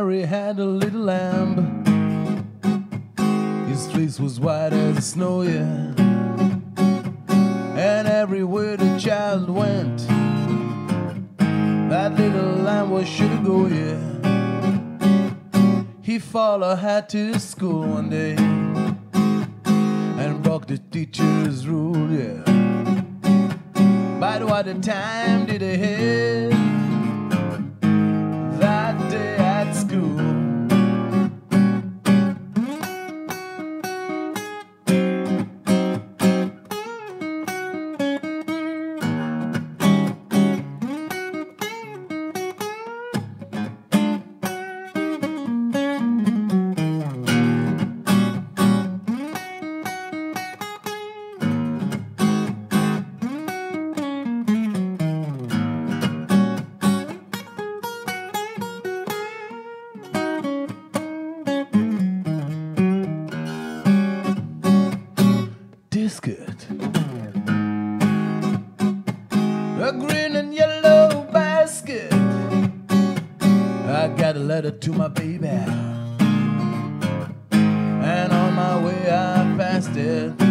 Mary had a little lamb. His fleece was white as snow, yeah. And everywhere the child went, that little lamb was sure to go, yeah. He followed her to school one day and broke the teacher's rule, yeah. But what a time did he have that day at school. A green and yellow basket. I got a letter to my baby, and on my way I passed it.